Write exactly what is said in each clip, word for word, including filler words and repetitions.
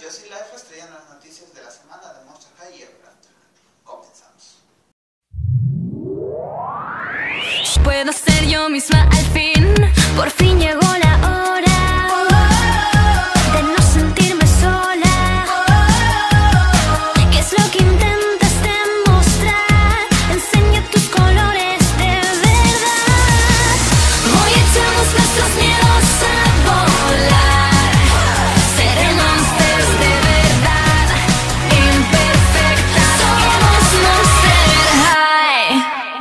yo soy Life, estrellando las noticias de la semana de Monster High y Ever After. Comenzamos. Puedo ser yo misma al fin, por fin llegó la hora de no sentirme sola. ¿Qué es lo que intentas demostrar? Enseña tus colores de verdad. Hoy echamos nuestros miedos a volar. Seremos de verdad, imperfectas. Somos Monster High.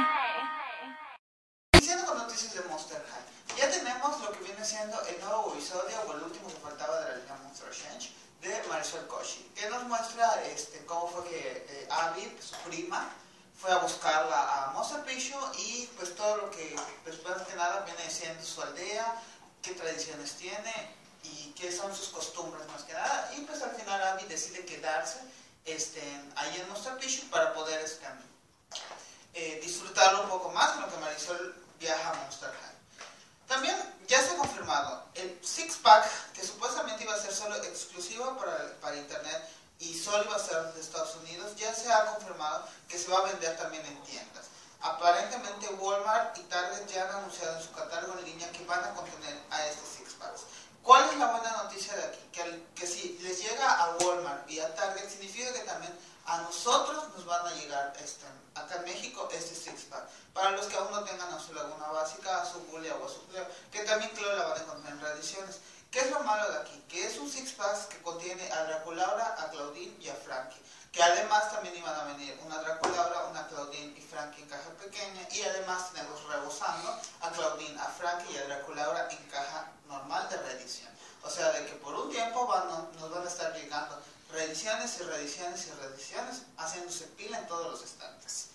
Iniciando con noticias de Monster High, ya tenemos lo que viene siendo el nuevo episodio, o el último que faltaba de la línea Monster Change, de Marisol Koshy, que nos muestra este, cómo fue que eh, Abby, su prima, fue a buscarla a Monster Picchu y pues todo lo que, pues más que nada, viene siendo su aldea, qué tradiciones tiene y qué son sus costumbres más que nada. Y pues al final Abby decide quedarse este, ahí en Monster Picchu para poder este, eh, disfrutarlo un poco más en lo que Marisol viaja a Monster High. También ya se ha confirmado el Six Pack, que supuestamente iba a ser solo exclusivo para, para internet y solo iba a ser de Estados Unidos, ya se ha confirmado que se va a vender también en tiendas. Aparentemente Walmart y Target ya han anunciado en su catálogo en línea que van a contener a este Six Packs. ¿Cuál es la buena noticia de aquí? Que, al, que si les llega a Walmart y a Target, significa que también a nosotros nos van a llegar este, acá en México este Six Pack. Para los que aún no tengan a su Laguna Básica, a su Bulia o a su Cleo, que también Cleo la van a encontrar en reediciones. ¿Qué es lo malo de aquí? Que es un Six Pack que contiene a Draculaura, a Claudine y a Frankie. Que además también iban a venir una Draculaura, una Claudine y Frankie en caja pequeña. Y además tenemos rebosando a Claudine, a Frankie y a Draculaura en caja normal de reedición. O sea, de que por un tiempo van, nos van a estar llegando reediciones y reediciones y reediciones, haciéndose pila en todos los estantes.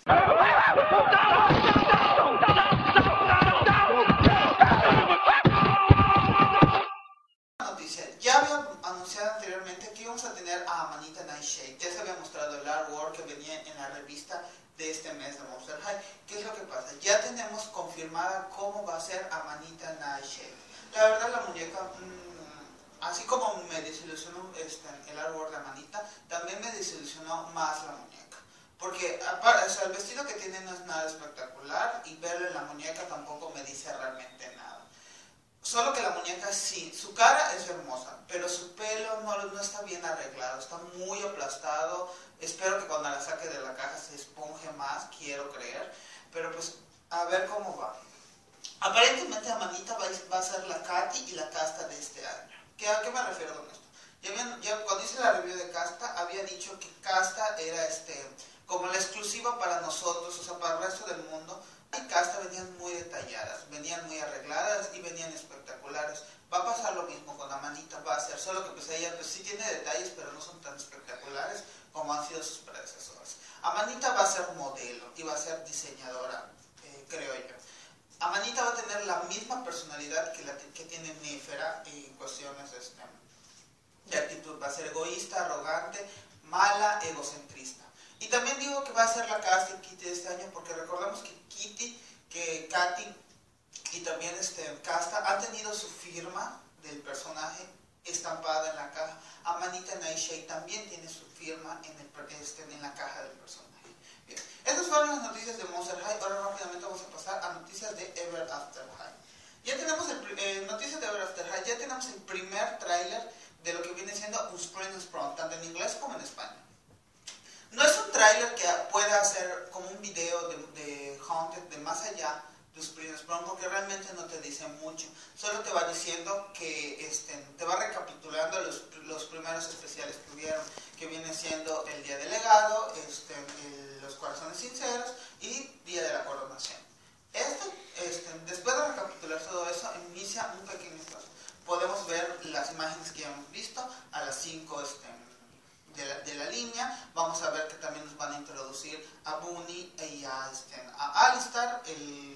Noticia, ya había anunciado anteriormente que íbamos a tener a Amanita Nightshade. Ya se había mostrado el artwork que venía en la revista de este mes de Monster High. ¿Qué es lo que pasa? Ya tenemos confirmada cómo va a ser Amanita Nightshade. La verdad, la muñeca, mmm, así como me desilusionó este, el artwork de Amanita, también me desilusionó más la muñeca. Porque o sea, el vestido que tiene no es nada espectacular y verle la muñeca tampoco me dice realmente nada. Solo que la muñeca sí, su cara es hermosa, pero su pelo no, no está bien arreglado, está muy aplastado. Espero que cuando la saque de la caja se esponje más, quiero creer. Pero pues, a ver cómo va. Aparentemente Amanita va, va a ser la Katy y la Casta de este año. ¿Qué, ¿A qué me refiero con esto? Ya, bien, ya cuando hice la review de Casta, había dicho que Casta era este como la exclusiva para nosotros, o sea, para el resto del mundo. Y Casta venían muy detalladas, venían muy arregladas y venían espectaculares. Va a pasar lo mismo con Amanita, va a ser, solo que pues ella pues sí tiene detalles, pero no son tan espectaculares como han sido sus predecesoras. Amanita va a ser modelo y va a ser diseñadora, eh, creo yo. Amanita va a tener la misma personalidad que, la, que tiene Néfera en cuestiones este, de actitud. Va a ser egoísta, arrogante, mala, egocentrista. Y también digo que va a ser la Casta y Kitty de este año, porque recordamos que Kitty, que Katy y también este, Casta han tenido su firma del personaje estampada en la caja. Amanita Nightshade también tiene su firma en, el, este, en la caja del personaje. Bien, estas fueron las noticias de Monster High. Ahora rápidamente vamos a pasar a noticias de Ever After High. Ya tenemos el, eh, noticias de Ever After High, ya tenemos el primer tráiler de lo que viene siendo un Spring Sprung, tanto en inglés como en español. No es un tráiler que pueda hacer como un video de, de Haunted, de más allá de Spring Sprung, porque realmente no te dice mucho. Solo te va diciendo que este, te va recapitulando los, los primeros especiales que hubieron, que viene siendo el Día del Legado, este, el, los Corazones Sinceros y Día de la Coronación. Este, este, después de recapitular todo eso, inicia un pequeño espacio. Podemos ver las imágenes que ya hemos visto a las cinco este, de, la, de la línea. Vamos a ver que también nos van a introducir a Bunny y a, este, a Alistar, el,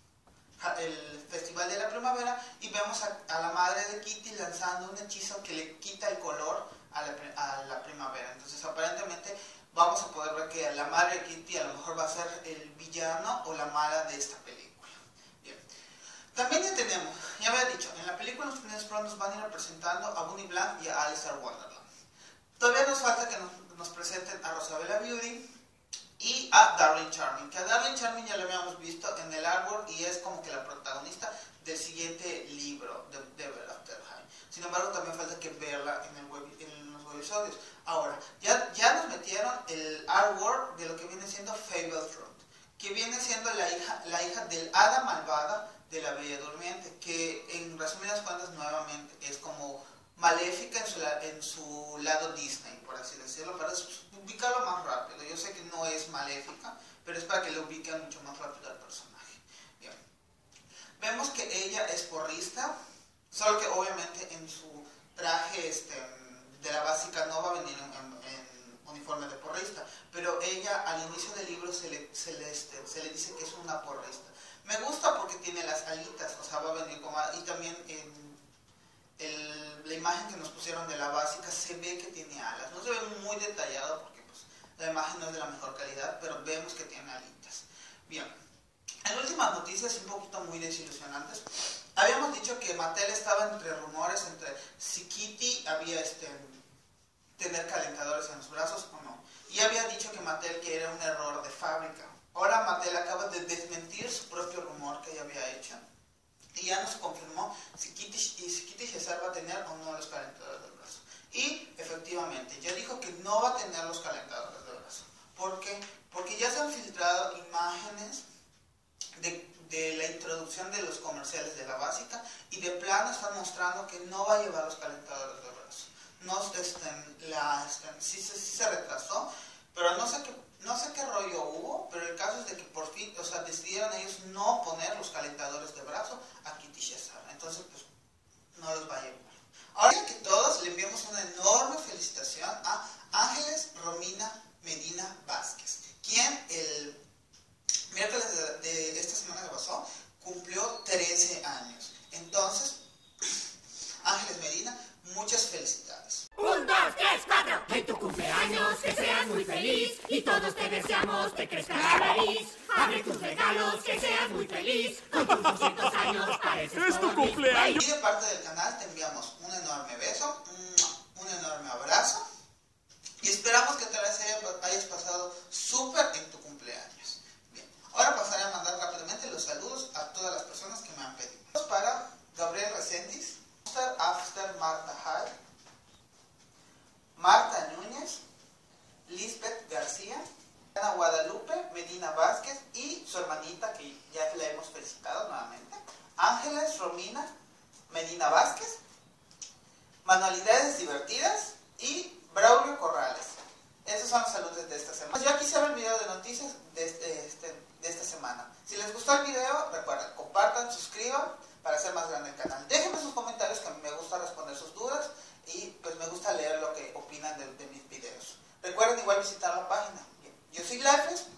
el Festival de la Primavera, y vemos a, a la madre de Kitty lanzando un hechizo que le quita el color a la, a la primavera. Entonces aparentemente vamos a poder ver que la madre de Kitty a lo mejor va a ser el villano o la mala de esta película. Bien. También ya tenemos, ya había dicho, en la película los primeros nos van a ir representando a Bunny Blank y a Alistar Wonderland. Todavía nos falta que nos, nos presenten a Rosabella Beauty y a Darling Charming, que a Darling Charming ya lo habíamos visto en el artwork y es como que la protagonista del siguiente libro de, de Ever After High. Sin embargo, también falta que verla en, el web, en los webisodios. Ahora, ya, ya nos metieron el artwork de lo que viene siendo Fable Throat, que viene siendo la hija, la hija del hada malvada de la Bella Durmiente, que en resumidas cuentas nuevamente es como maléfica en su, en su lado Disney, por así decirlo, para ubicarlo más rápido. Yo sé que no es maléfica, pero es para que lo ubiquen mucho más rápido al personaje. Bien. Vemos que ella es porrista, solo que obviamente en su traje este, de la básica no va a venir en, en, en uniforme de porrista, pero ella al inicio del libro se le, se le, este, se le dice que es una porrista. Me gusta porque tiene las alitas, o sea, va a venir como... Y también en el, la imagen que nos pusieron de la básica se ve que tiene alas. No se ve muy detallado porque pues, la imagen no es de la mejor calidad, pero vemos que tiene alitas. Bien, en últimas noticias un poquito muy desilusionantes. Habíamos dicho que Mattel estaba entre rumores, entre si Kitty había este, tener calentadores en los brazos o no. Y había dicho que Mattel que era un error de fábrica. Ahora Mattel acaba de desmentir su propio rumor que ella había hecho y ya nos confirmó si Kitty, si Kitty Cesar va a tener o no los calentadores del brazo. Y efectivamente, ya dijo que no va a tener los calentadores del brazo. ¿Por qué? Porque ya se han filtrado imágenes de, de la introducción de los comerciales de la básica y de plano están mostrando que no va a llevar los calentadores del brazo. No, este, la, este, sí, sí, sí se retrasó, pero no sé qué No sé qué rollo hubo, pero el caso es de que por fin, o sea, decidieron ellos no poner los calentadores de brazo a Kitty Cesar. Entonces, pues, no los va a llevar. Ahora que todos le enviamos una enorme felicitación a Ángeles Romina Medina Vázquez, quien el miércoles de, de esta semana que pasó cumplió trece años. Entonces, Ángeles Medina, muchas felicidades. Un, dos, tres, cuatro. En tu cumpleaños que seas muy feliz y todos te deseamos que crezca la nariz. Abre tus regalos, que seas muy feliz. Con tus doscientos años pareces ¡Es tu cumpleaños! Y de parte del canal te enviamos un enorme beso, un enorme abrazo y esperamos que te hayas pasado súper en tu cumpleaños. Bien, ahora pasaré a mandar rápidamente los saludos a todas las personas que me han pedido. Para Gabriel Reséndiz, After, After Marta High, Marta Núñez, Lisbeth García, Ana Guadalupe Medina Vázquez y su hermanita que ya la hemos felicitado nuevamente, Ángeles Romina Medina Vázquez, Manualidades Divertidas y Braulio Corrales. Esos son los saludos de esta semana. Ya quisiera el video de noticias de, este, este, de esta semana. Si les gustó el video, recuerden, compartan, suscriban para hacer más grande el canal. Déjenme sus comentarios, que a mí me gusta responder sus dudas y pues me gusta leer lo que opinan de, de mis videos. Recuerden igual visitar la página. Yo soy Lefes,